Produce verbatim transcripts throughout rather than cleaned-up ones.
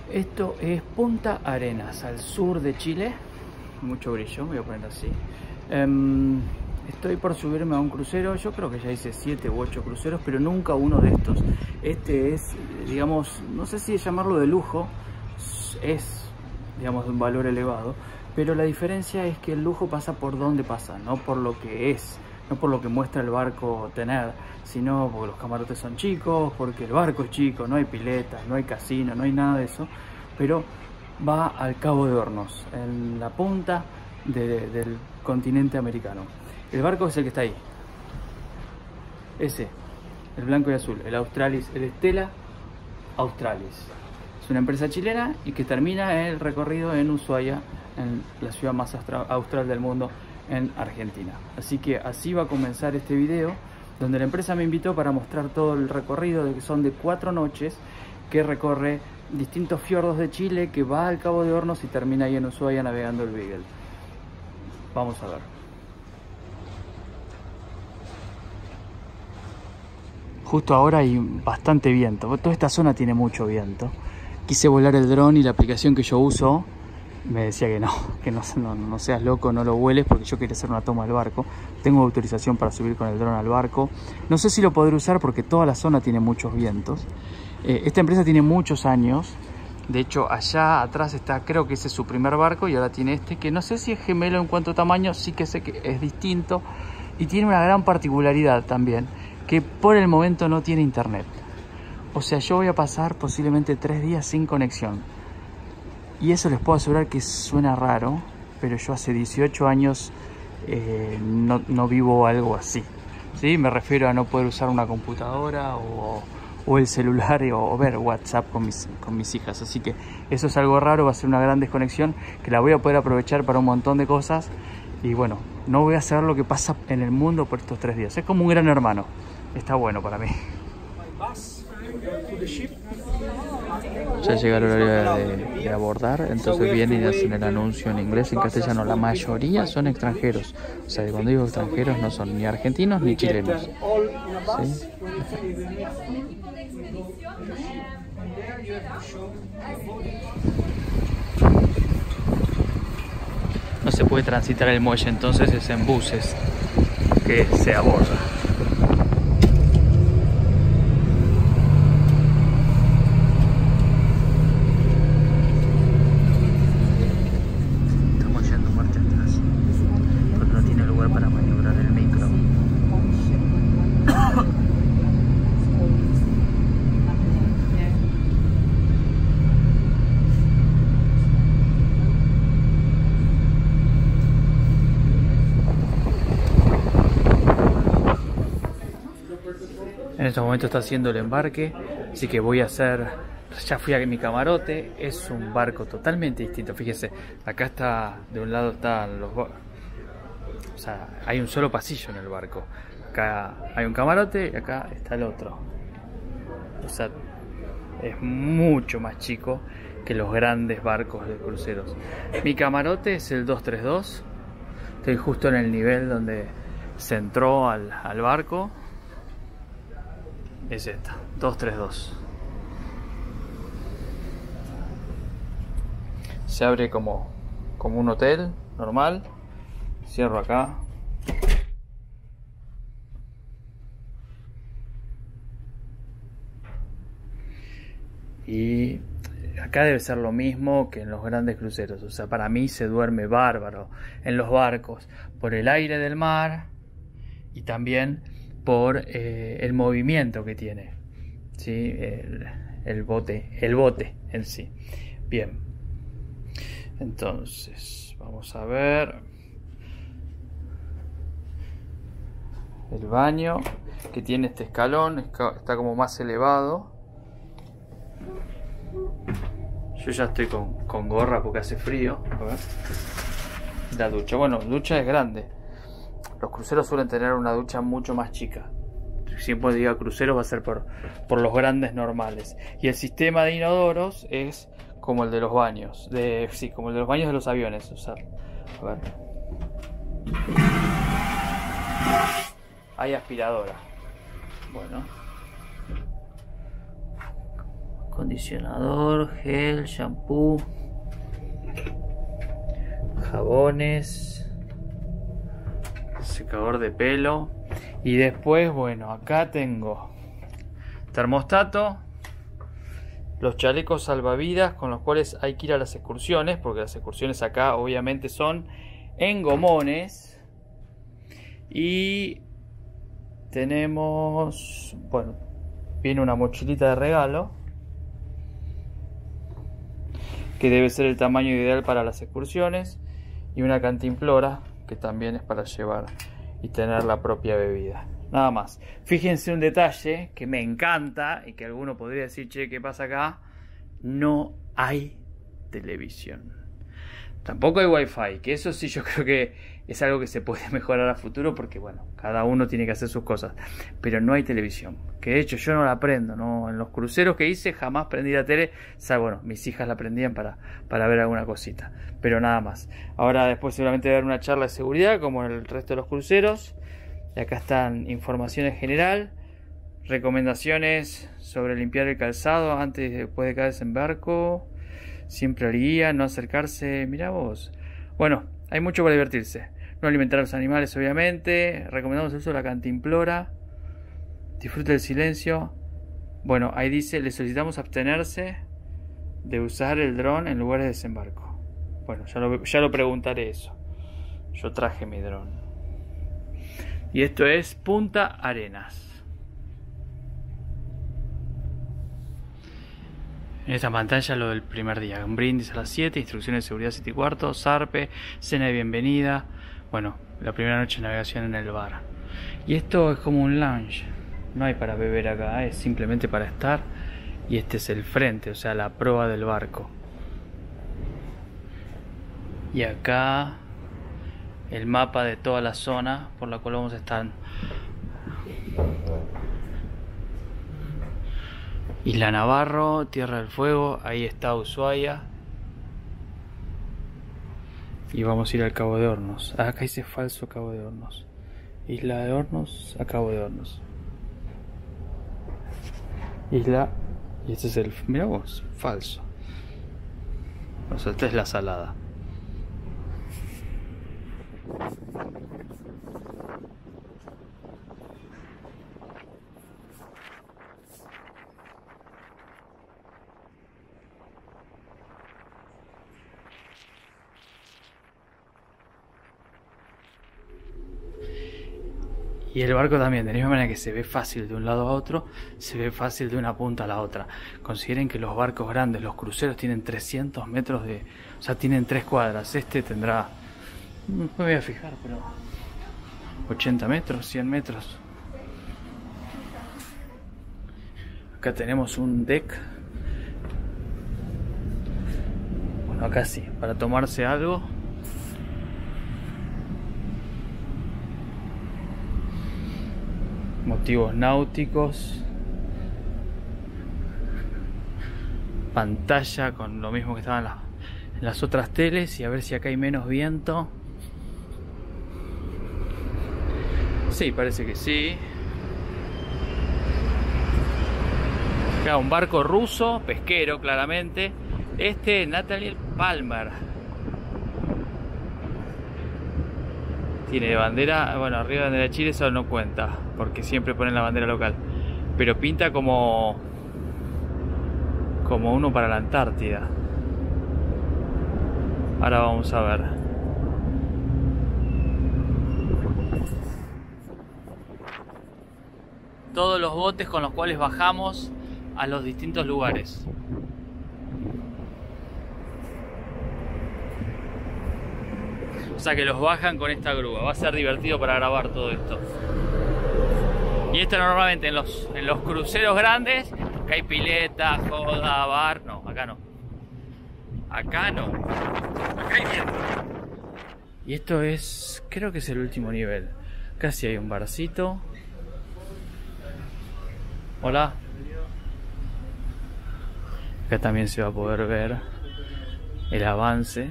Esto es Punta Arenas, al sur de Chile. Mucho brillo, voy a poner así. Um, estoy por subirme a un crucero. Yo creo que ya hice siete u ocho cruceros, pero nunca uno de estos. Este es, digamos, no sé si llamarlo de lujo. Es, digamos, de un valor elevado. Pero la diferencia es que el lujo pasa por donde pasa, no por lo que es. No por lo que muestra el barco tener, sino porque los camarotes son chicos, porque el barco es chico, no hay piletas, no hay casino, no hay nada de eso, pero va al Cabo de Hornos, en la punta de, del continente americano. El barco es el que está ahí, ese, el blanco y azul, el Australis, el Stella Australis. Es una empresa chilena y que termina el recorrido en Ushuaia, en la ciudad más austral del mundo, en Argentina. Así que así va a comenzar este video, donde la empresa me invitó para mostrar todo el recorrido, de que son de cuatro noches, que recorre distintos fiordos de Chile, que va al Cabo de Hornos y termina ahí en Ushuaia navegando el Beagle. Vamos a ver. Justo ahora hay bastante viento, toda esta zona tiene mucho viento. Quise volar el dron y la aplicación que yo uso me decía que no, que no, no, no seas loco, no lo vueles, porque yo quería hacer una toma del barco. Tengo autorización para subir con el dron al barco. No sé si lo podré usar porque toda la zona tiene muchos vientos. Eh, esta empresa tiene muchos años. De hecho, allá atrás está, creo que ese es su primer barco, y ahora tiene este, que no sé si es gemelo en cuanto a tamaño, sí que sé que es distinto. Y tiene una gran particularidad también, que por el momento no tiene internet. O sea, yo voy a pasar posiblemente tres días sin conexión. Y eso les puedo asegurar que suena raro, pero yo hace dieciocho años eh, no, no vivo algo así, ¿sí? Me refiero a no poder usar una computadora o, o el celular o, o ver WhatsApp con mis, con mis hijas. Así que eso es algo raro, va a ser una gran desconexión que la voy a poder aprovechar para un montón de cosas. Y bueno, no voy a saber lo que pasa en el mundo por estos tres días. Es como un gran hermano. Está bueno para mí. Ya llega el horario de, de abordar, entonces vienen y hacen el anuncio en inglés y en castellano. La mayoría son extranjeros, o sea, cuando digo extranjeros no son ni argentinos ni chilenos, ¿sí? No se puede transitar el muelle, entonces es en buses que se aborda. En estos momentos está haciendo el embarque, así que voy a hacer, ya fui a mi camarote. Es un barco totalmente distinto, fíjese, acá está, de un lado están los, o sea, hay un solo pasillo en el barco, acá hay un camarote y acá está el otro, o sea, es mucho más chico que los grandes barcos de cruceros. Mi camarote es el dos tres dos, estoy justo en el nivel donde se entró al, al barco. Es esta, dos tres dos. Se abre como, como un hotel normal. Cierro acá. Y acá debe ser lo mismo que en los grandes cruceros. O sea, para mí se duerme bárbaro en los barcos, por el aire del mar y también por eh, el movimiento que tiene, ¿sí? el, el bote, el bote en sí. Bien, entonces vamos a ver el baño, que tiene este escalón, está como más elevado. Yo ya estoy con, con gorra porque hace frío. A ver. La ducha, bueno, la ducha es grande. Los cruceros suelen tener una ducha mucho más chica. Siempre diga cruceros va a ser por, por los grandes normales. Y el sistema de inodoros es como el de los baños. De, sí, como el de los baños de los aviones. O sea, a ver. Hay aspiradora. Bueno. Condicionador, gel, shampoo, jabones, secador de pelo. Y después, bueno, acá tengo termostato, los chalecos salvavidas con los cuales hay que ir a las excursiones, porque las excursiones acá obviamente son en gomones. Y tenemos, bueno, viene una mochilita de regalo que debe ser el tamaño ideal para las excursiones, y una cantimplora que también es para llevar y tener la propia bebida. Nada más. Fíjense un detalle que me encanta y que alguno podría decir, che, ¿qué pasa acá? No hay televisión. Tampoco hay wifi, que eso sí yo creo que es algo que se puede mejorar a futuro, porque bueno, cada uno tiene que hacer sus cosas. Pero no hay televisión, que de hecho yo no la prendo, ¿no? En los cruceros que hice jamás prendí la tele, o sea, bueno, mis hijas la prendían para, para ver alguna cosita, pero nada más. Ahora después seguramente voy a dar una charla de seguridad como en el resto de los cruceros. Y acá están información en general, recomendaciones sobre limpiar el calzado antes y después de cada desembarco, siempre al guía, no acercarse, mirá vos. Bueno, hay mucho para divertirse. No alimentar a los animales, obviamente. Recomendamos el uso de la cantimplora. Disfrute del silencio. Bueno, ahí dice, le solicitamos abstenerse de usar el dron en lugares de desembarco. Bueno, ya lo, ya lo preguntaré eso. Yo traje mi dron. Y esto es Punta Arenas. En esta pantalla lo del primer día. Un brindis a las siete, instrucciones de seguridad siete y cuarto, zarpe, cena de bienvenida. Bueno, la primera noche de navegación en el bar. Y esto es como un lounge. No hay para beber acá, es simplemente para estar. Y este es el frente, o sea, la proa del barco. Y acá el mapa de toda la zona por la cual vamos a estar. Isla Navarro, Tierra del Fuego, ahí está Ushuaia. Y vamos a ir al Cabo de Hornos. Ah, acá dice falso Cabo de Hornos. Isla de Hornos a Cabo de Hornos. Isla. Y este es el. Mirá vos, falso. O sea, esta es la salada. Y el barco también, de la misma manera que se ve fácil de un lado a otro, se ve fácil de una punta a la otra. Consideren que los barcos grandes, los cruceros, tienen trescientos metros de... O sea, tienen tres cuadras. Este tendrá... No me voy a fijar, pero... ochenta metros, cien metros. Acá tenemos un deck. Bueno, acá sí, para tomarse algo. Motivos náuticos. Pantalla con lo mismo que estaba en, la, en las otras teles. Y a ver si acá hay menos viento. Sí, parece que sí. Acá un barco ruso, pesquero claramente. Este, Nathaniel Palmer. Tiene bandera, bueno, arriba bandera de Chile, eso no cuenta, porque siempre ponen la bandera local. Pero pinta como como uno para la Antártida. Ahora vamos a ver. Todos los botes con los cuales bajamos a los distintos lugares. O sea que los bajan con esta grúa. Va a ser divertido para grabar todo esto. Y esto normalmente en los, en los cruceros grandes, que hay pileta, joda, bar. No, acá no. Acá no. Acá hay viento. Y esto es, creo que es el último nivel. Casi hay un barcito. Hola. Acá también se va a poder ver el avance.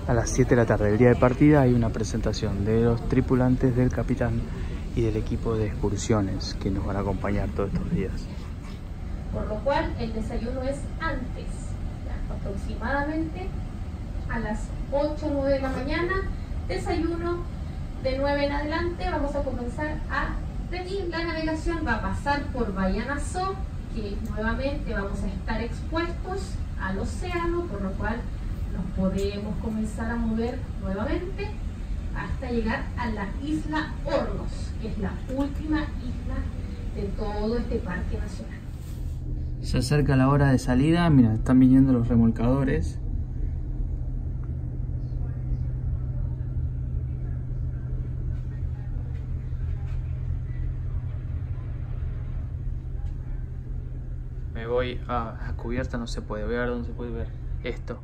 a las siete de la tarde. El día de partida hay una presentación de los tripulantes, del capitán y del equipo de excursiones que nos van a acompañar todos estos días. Por lo cual el desayuno es antes, ya, aproximadamente a las ocho o nueve de la mañana. Desayuno de nueve en adelante. Vamos a comenzar a pedir la navegación. Va a pasar por Baianazó, que nuevamente vamos a estar expuestos al océano, por lo cual nos podemos comenzar a mover nuevamente hasta llegar a la isla Hornos, que es la última isla de todo este parque nacional. Se acerca la hora de salida. Mira, están viniendo los remolcadores. Me voy a, a cubierta, no se puede. Voy a ver dónde se puede ver esto.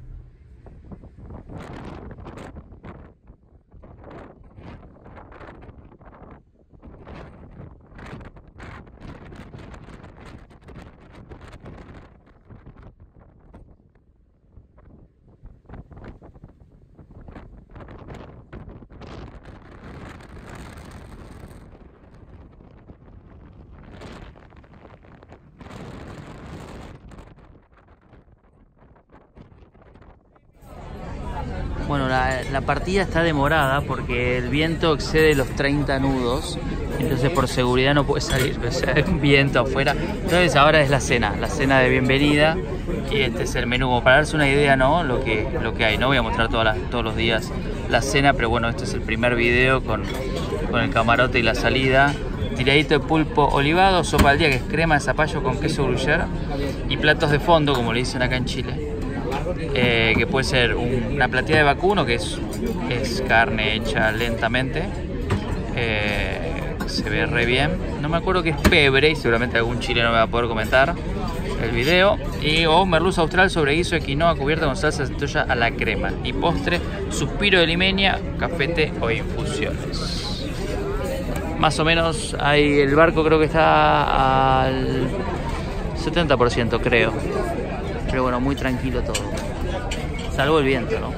Bueno, la, la partida está demorada porque el viento excede los treinta nudos, entonces por seguridad no puede salir, o sea, hay un viento afuera. Entonces ahora es la cena, la cena de bienvenida, y este es el menú, como para darse una idea, ¿no? Lo que, lo que hay. No voy a mostrar todas las, todos los días la cena, pero bueno, este es el primer video con, con el camarote y la salida. Tiradito de pulpo olivado, sopa al día, que es crema de zapallo con queso gruyère, y platos de fondo, como le dicen acá en Chile. Eh, que puede ser un, una platilla de vacuno, que es, es carne hecha lentamente, eh, se ve re bien. No me acuerdo qué es pebre, y seguramente algún chileno me va a poder comentar el video. Y o merluza austral sobre guiso de quinoa cubierta con salsa de centolla a la crema. Y postre, suspiro de limeña, cafete o infusiones. Más o menos hay, el barco creo que está al setenta por ciento, creo. Pero bueno, muy tranquilo todo. Salvo el viento, ¿no?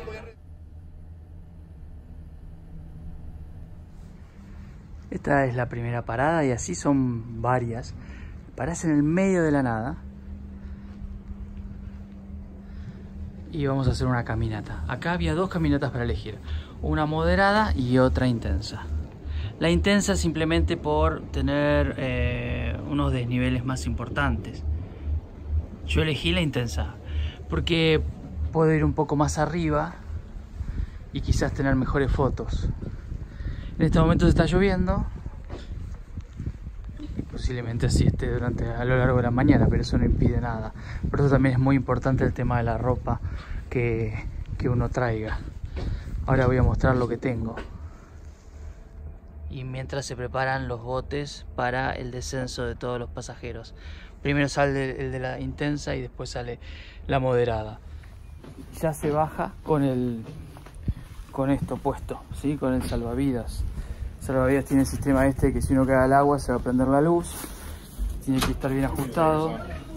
Esta es la primera parada y así son varias. Parás en el medio de la nada. Y vamos a hacer una caminata. Acá había dos caminatas para elegir. Una moderada y otra intensa. La intensa simplemente por tener eh, unos desniveles más importantes. Yo elegí la intensa porque puedo ir un poco más arriba y quizás tener mejores fotos. En este momento se está lloviendo y posiblemente así esté durante, a lo largo de la mañana, pero eso no impide nada. Por eso también es muy importante el tema de la ropa que, que uno traiga. Ahora voy a mostrar lo que tengo. Y mientras se preparan los botes para el descenso de todos los pasajeros. Primero sale el de la intensa y después sale la moderada. Ya se baja con el con esto puesto, ¿sí? Con el salvavidas. El salvavidas tiene el sistema este que si uno cae al agua se va a prender la luz. Tiene que estar bien ajustado.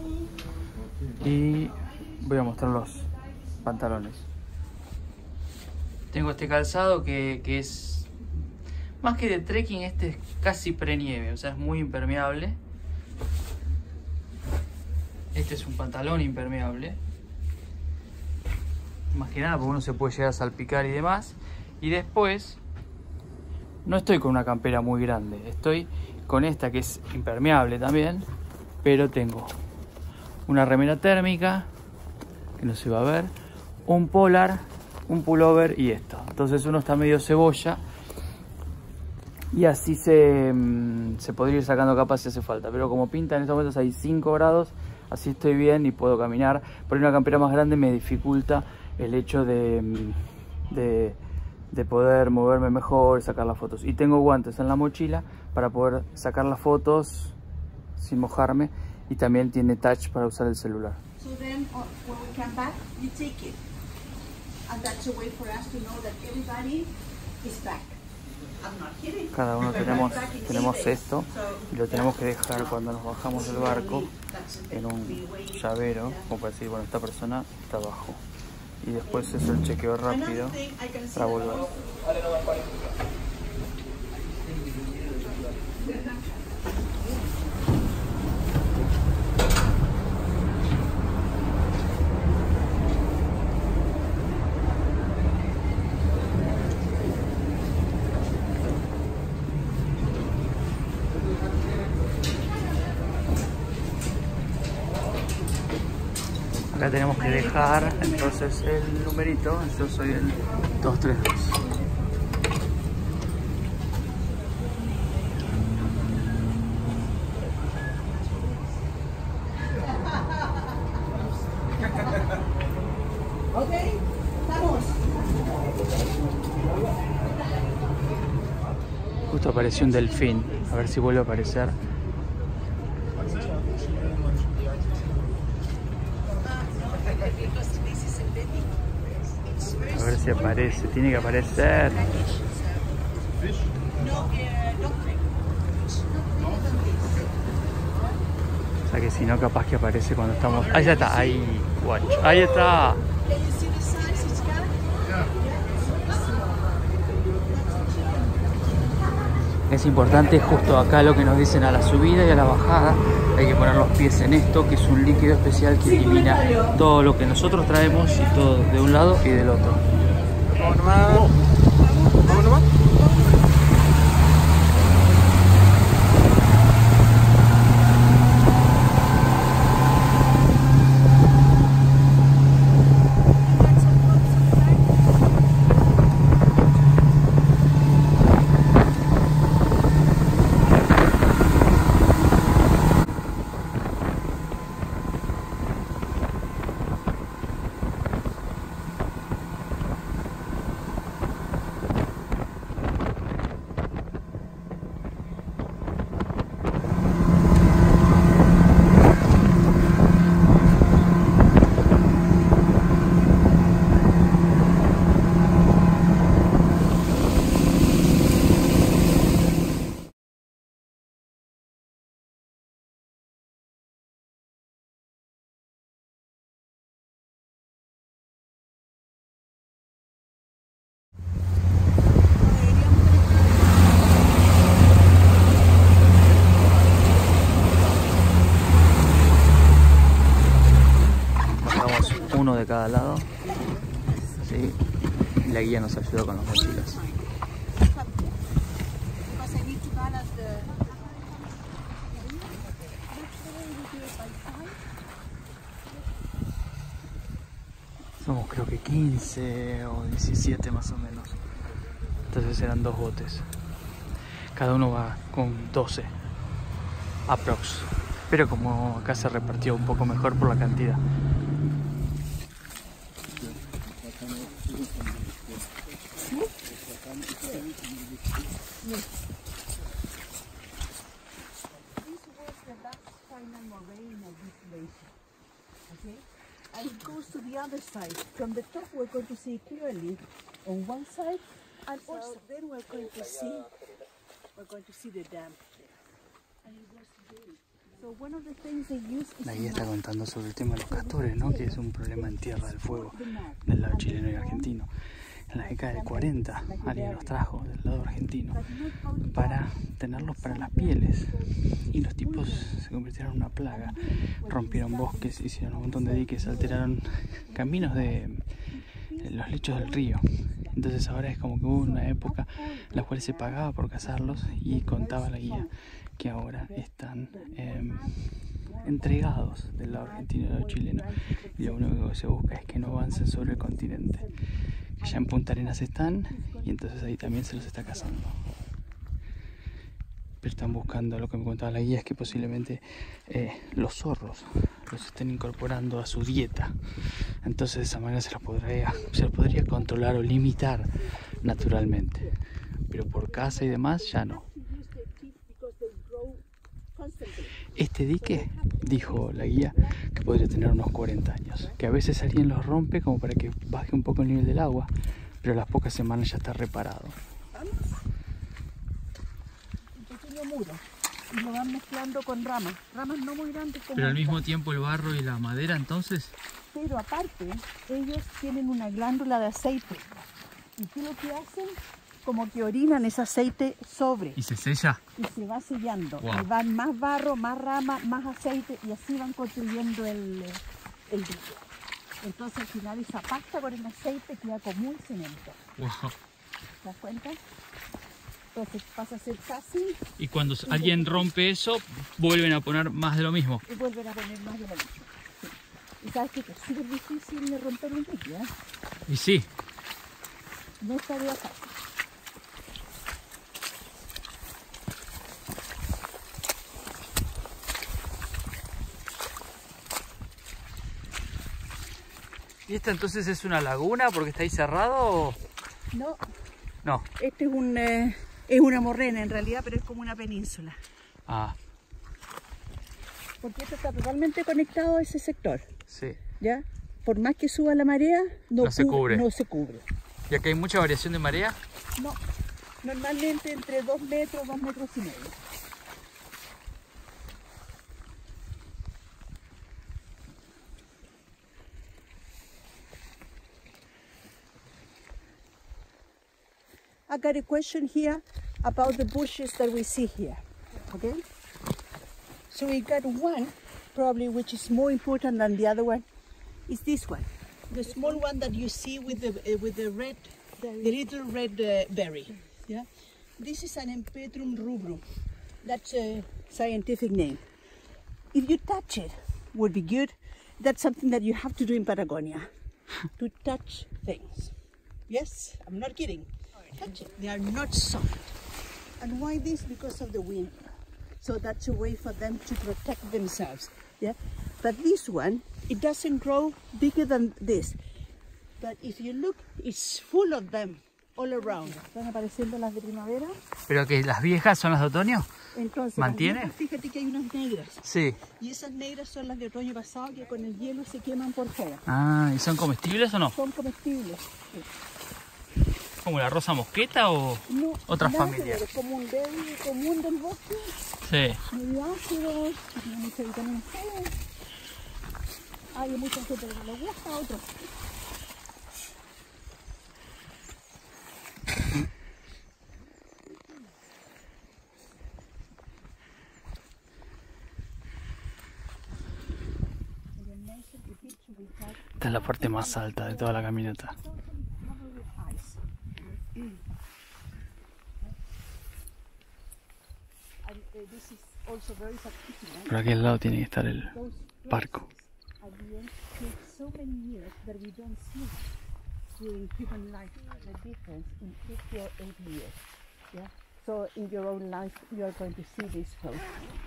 Y voy a mostrar los pantalones. Tengo este calzado que, que es más que de trekking, este es casi prenieve, o sea, es muy impermeable. Este es un pantalón impermeable. Más que nada porque uno se puede llegar a salpicar y demás. Y después, no estoy con una campera muy grande. Estoy con esta que es impermeable también. Pero tengo una remera térmica, que no se va a ver. Un polar, un pullover y esto. Entonces uno está medio cebolla. Y así se, se podría ir sacando capas si hace falta. Pero como pinta en estos momentos hay cinco grados. Así estoy bien y puedo caminar. Por una campera más grande me dificulta el hecho de, de, de poder moverme mejor y sacar las fotos. Y tengo guantes en la mochila para poder sacar las fotos sin mojarme. Y también tiene touch para usar el celular. So then, when we come back, you take it. And that's a way for us to know that everybody is back. Cada uno tenemos, tenemos esto y lo tenemos que dejar cuando nos bajamos del barco en un llavero, como para decir, bueno, esta persona está abajo. y después es el chequeo rápido para volver. Acá tenemos que dejar entonces el numerito, yo soy el dos tres dos. Ok, vamos. Justo apareció un delfín, a ver si vuelve a aparecer. A ver si aparece, tiene que aparecer. O sea que si no, capaz que aparece cuando estamos... Ahí ya está, ahí, guacho, ahí está. Es importante justo acá lo que nos dicen a la subida y a la bajada. Hay que poner los pies en esto, que es un líquido especial que elimina todo lo que nosotros traemos y todo de un lado y del otro. Vamos nomás. Vamos nomás. Uno de cada lado, ¿sí? Y la guía nos ayudó con los mochilas. Somos creo que quince o diecisiete más o menos. Entonces eran dos botes. Cada uno va con doce aprox. Pero como acá se repartió un poco mejor por la cantidad. And it goes to the other side. From the top, we're going to see clearly on one side, and so also then we're going to see we're going to see the dam. And it goes to there. So one of the things they use is La guía está contando sobre el tema de los castores, ¿no? Que es un problema en tierra del fuego del lado chileno y argentino. En la década del cuarenta alguien los trajo del lado argentino para tenerlos para las pieles y los tipos se convirtieron en una plaga, rompieron bosques, hicieron un montón de diques, alteraron caminos de los lechos del río. Entonces ahora es como que hubo una época en la cual se pagaba por cazarlos y contaba la guía que ahora están eh, entregados del lado argentino y del lado chileno, y lo único que se busca es que no avancen sobre el continente, que ya en Punta Arenas están y entonces ahí también se los está cazando. Pero están buscando, lo que me contaba la guía es que posiblemente eh, los zorros los estén incorporando a su dieta, entonces de esa manera se los podría, se los podría controlar o limitar naturalmente, pero por caza y demás ya no. Este dique, dijo la guía, que podría tener unos cuarenta años, que a veces alguien los rompe como para que baje un poco el nivel del agua, pero a las pocas semanas ya está reparado. un pequeño muro y lo van mezclando con ramas, ramas no muy grandes como Pero al esta. mismo tiempo el barro y la madera entonces Pero aparte, ellos tienen una glándula de aceite. ¿Y qué es lo que hacen? Como que orinan ese aceite sobre. ¿Y se sella? Y se va sellando. Wow. Y van más barro, más rama, más aceite y así van construyendo el, el brillo. Entonces al final esa pasta con el aceite queda como un cemento. Wow. ¿Te das cuenta? Entonces pasa a ser casi Y cuando alguien rompe eso, vuelven a poner más de lo mismo. y vuelven a poner más de lo mismo. Sí. Y sabes que es súper difícil de romper un brillo, ¿eh? Y sí. No es tarea fácil. ¿Y esta entonces es una laguna porque está ahí cerrado o...? No, No. este es, un, eh, es una morrena en realidad, pero es como una península. Ah, Porque esto está totalmente conectado a ese sector, sí. ¿ya? Por más que suba la marea, no, No se cubre. No se cubre. ¿Y acá hay mucha variación de marea? No, normalmente entre dos metros, dos metros y medio. I got a question here about the bushes that we see here, okay? So we got one, probably which is more important than the other one, is this one. The small one that you see with the uh, with the red, the little red uh, berry. Yeah, this is an Empedrum rubrum. That's a scientific name. If you touch it, would be good. That's something that you have to do in Patagonia, to touch things. Yes, I'm not kidding. Touch it. They are not soft. And why this? Because of the wind. So that's a way for them to protect themselves. Yeah. But this one, it doesn't grow bigger than this. But if you look, it's full of them all around. ¿Están apareciendo las de primavera? ¿Pero que las viejas son las de otoño? Entonces, ¿Mantiene? las viejas, fíjate que hay unas negras. Sí. Y esas negras son las de otoño pasado que con el hielo se queman por fuera. Ah, ¿y son comestibles o no? Son comestibles. Sí. ¿Como la rosa mosqueta o No, otras nada que familias? ver, como un berry común del bosque, Sí. medio ácido, que tiene mucha vitamina C. Hay mucha gente que no le gusta, otros. Esta es la parte más alta de toda la caminata. Por aquí al lado tiene que estar el barco. So in your own life you are going to see this float.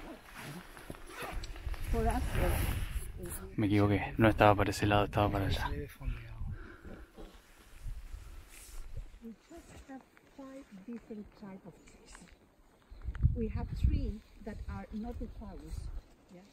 For us, Me equivoqué, no estaba para ese lado, estaba para allá. we just have five different types of trees. We have three that are nothofagus. Yeah.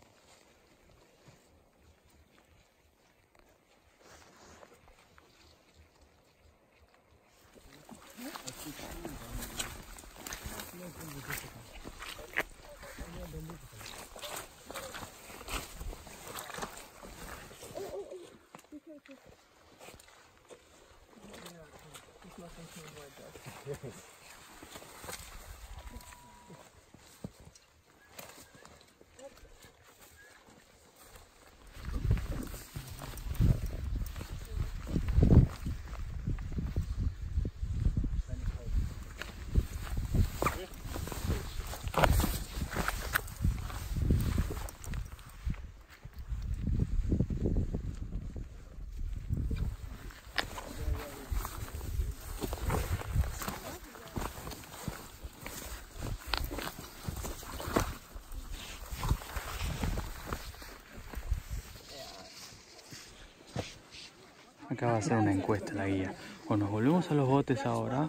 Acá va a hacer una encuesta la guía. O nos volvemos a los botes ahora.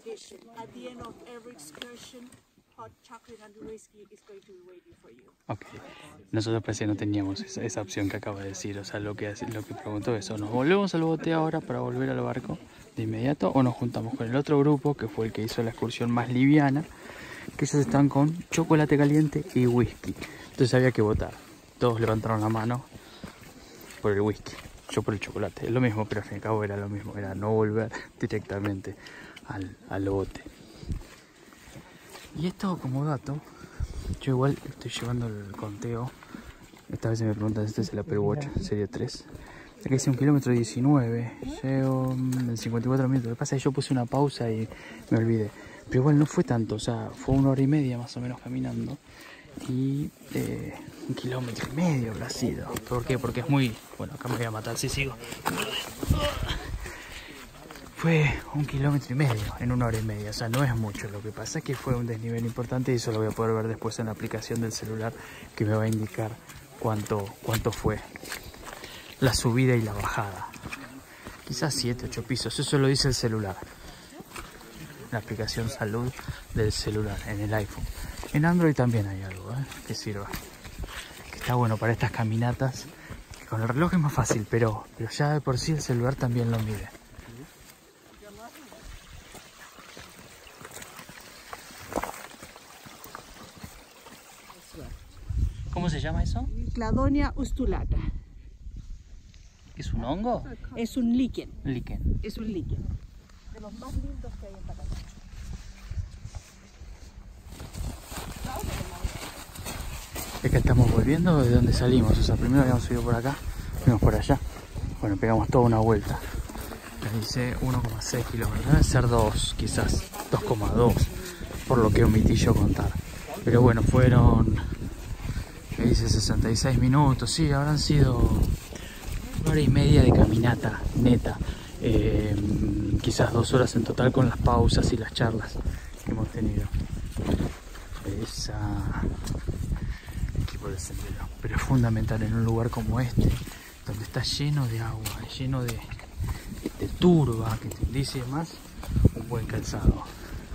Ok. Nosotros parece que no teníamos esa, esa opción que acaba de decir. O sea, lo que, lo que preguntó eso. ¿Nos volvemos al bote ahora para volver al barco de inmediato? ¿O nos juntamos con el otro grupo, que fue el que hizo la excursión más liviana? Que ellos están con chocolate caliente y whisky. Entonces había que votar. Todos levantaron la mano. por el whisky, yo por el chocolate. Es lo mismo, pero al fin y al cabo era lo mismo, era no volver directamente al, al bote. Y esto como dato, yo igual estoy llevando el conteo. Esta vez me preguntan, este es el Apple Watch Serie tres. Aquí hice un kilómetro diecinueve, llevo en cincuenta y cuatro minutos. Lo que pasa es que yo puse una pausa y me olvidé. Pero igual no fue tanto, o sea, fue una hora y media más o menos caminando. Y eh, un kilómetro y medio habrá sido. ¿Por qué? Porque es muy... Bueno, acá me voy a matar si sigo. Fue un kilómetro y medio en una hora y media, o sea, no es mucho. Lo que pasa es que fue un desnivel importante y eso lo voy a poder ver después en la aplicación del celular que me va a indicar cuánto, cuánto fue la subida y la bajada. Quizás siete, ocho pisos, eso lo dice el celular. La aplicación salud del celular en el iPhone. En Android también hay algo ¿eh? que sirva. Que está bueno para estas caminatas. Que con el reloj es más fácil, pero, pero ya de por sí el celular también lo mide. ¿Cómo se llama eso? Cladonia ustulata. ¿Es un hongo? Es un líquen. Líquen. Es un líquen. De los más lindos que hay en Patagonia. Es que estamos volviendo de donde salimos. O sea, primero habíamos subido por acá, fuimos por allá. Bueno, pegamos toda una vuelta. Me dice uno coma seis kilómetros. Debe ser dos, quizás dos coma dos, por lo que omití yo contar. Pero bueno, fueron... Me dice sesenta y seis minutos. Sí, habrán sido una hora y media de caminata neta. Eh, quizás dos horas en total con las pausas y las charlas que hemos tenido. Esa... Por el sendero, pero es fundamental en un lugar como este, donde está lleno de agua, lleno de, de turba, que te dice y demás, un buen calzado.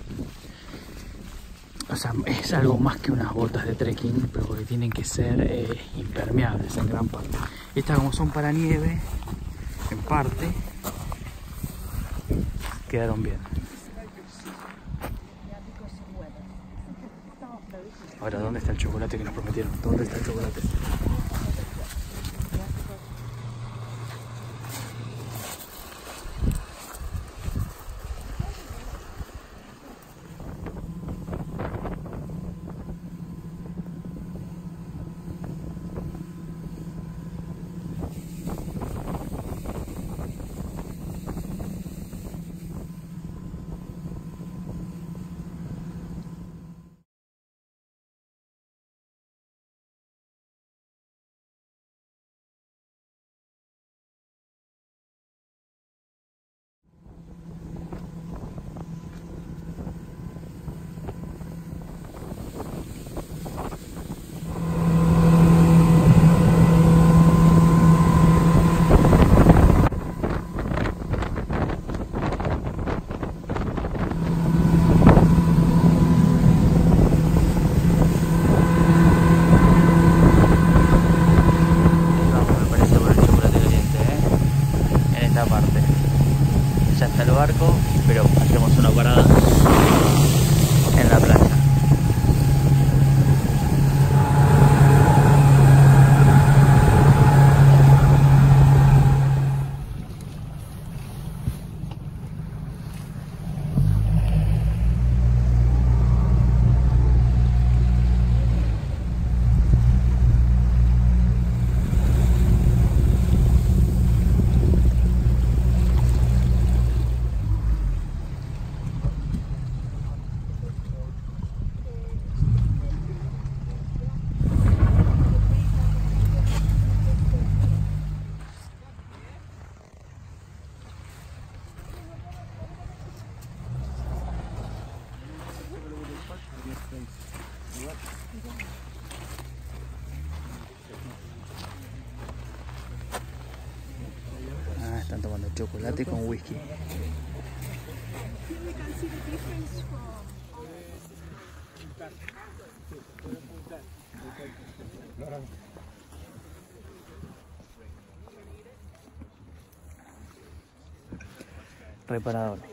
O sea, es algo más que unas botas de trekking, pero que tienen que ser eh, impermeables en gran parte. Estas como son para nieve, en parte, quedaron bien. Ahora, ¿dónde está el chocolate que nos prometieron? ¿Dónde está el chocolate? Barco, pero hacemos una parada en la playa. Ah, están tomando chocolate con whisky. Reparador.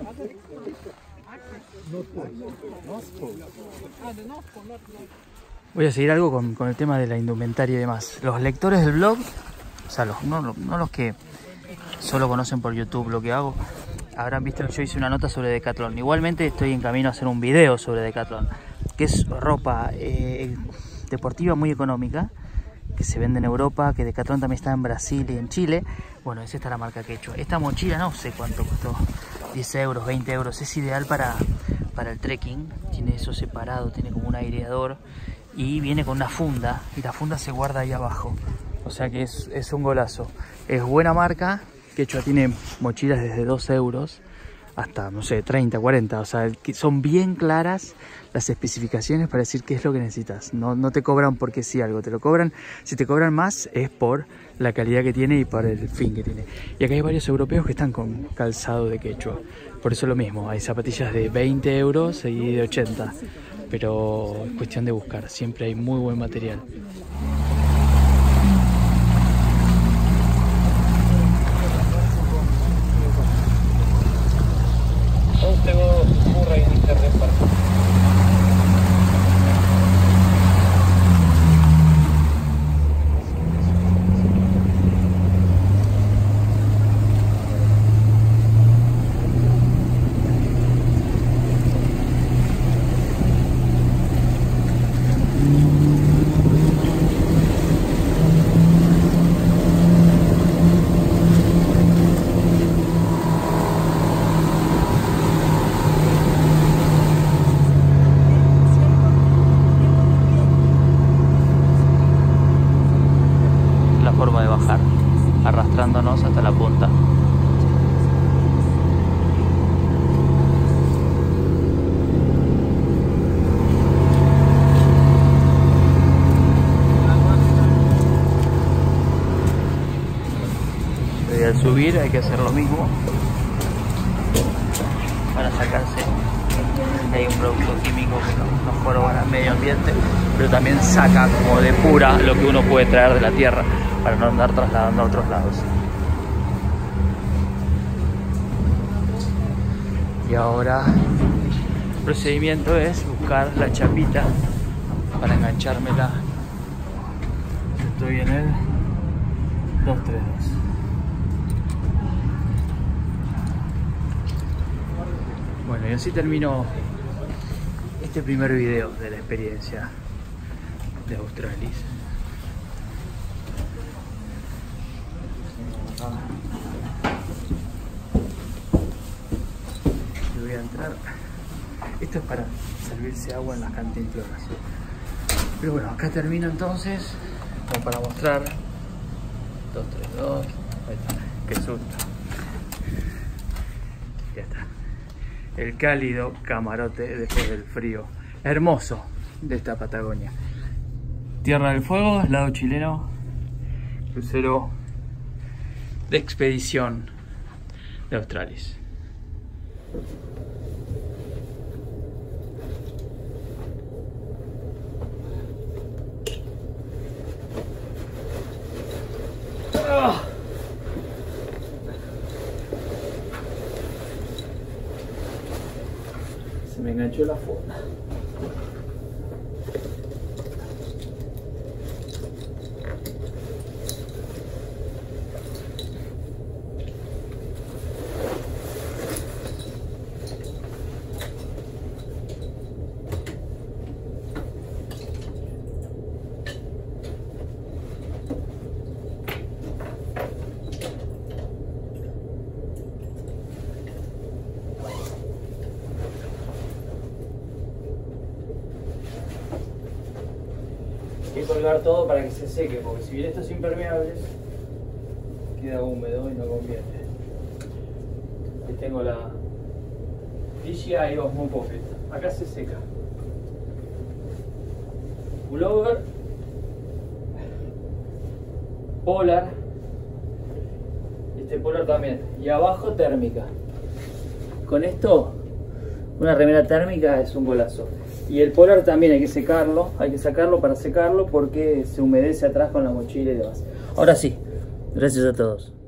North Pole. North Pole. Ah, the North Pole, not North. Voy a seguir algo con, con el tema de la indumentaria y demás. Los lectores del blog, o sea, los, no, no los que solo conocen por YouTube lo que hago, habrán visto que yo hice una nota sobre Decathlon. Igualmente estoy en camino a hacer un video sobre Decathlon, que es ropa eh, deportiva muy económica, que se vende en Europa, que Decathlon también está en Brasil y en Chile. Bueno, es esta la marca que he hecho. Esta mochila no sé cuánto costó, diez euros, veinte euros. Es ideal para, para el trekking. Tiene eso separado, tiene como un aireador y viene con una funda, y la funda se guarda ahí abajo. O sea que es, es un golazo. Es buena marca. Quechua tiene mochilas desde dos euros hasta, no sé, treinta, cuarenta. O sea, son bien claras las especificaciones para decir qué es lo que necesitas. No, no te cobran porque sí algo, te lo cobran. Si te cobran más es por la calidad que tiene y por el fin que tiene. Y acá hay varios europeos que están con calzado de Quechua. Por eso lo mismo, hay zapatillas de veinte euros y de ochenta. Pero es cuestión de buscar, siempre hay muy buen material. De bajar, arrastrándonos hasta la punta. Y al subir hay que hacer lo mismo para sacarse. Hay un producto químico que no, no forma al medio ambiente, pero también saca como de pura lo que uno puede traer de la tierra, para no andar trasladando a otros lados. Y ahora el procedimiento es buscar la chapita para enganchármela. Estoy en el dos tres dos. Bueno, y así termino este primer video de la experiencia de Australis. Voy a entrar. Esto es para servirse agua en las cantimploras. Pero bueno, acá termino entonces, como para mostrar. dos tres dos. Ahí está. Qué susto. Ya está. El cálido camarote después del frío hermoso de esta Patagonia. Tierra del Fuego, lado chileno. Crucero de expedición de Australis. ¡Ah! Se me enganchó la funda. Hay que colgar todo para que se seque, porque si bien estos impermeables queda húmedo y no conviene. Aquí tengo la D J I Osmo Pocket. Acá se seca. Pullover, polar, este polar también, y abajo térmica. Con esto, una remera térmica es un golazo. Y el polar también hay que secarlo, hay que sacarlo para secarlo porque se humedece atrás con la mochila y demás. Ahora sí, gracias a todos.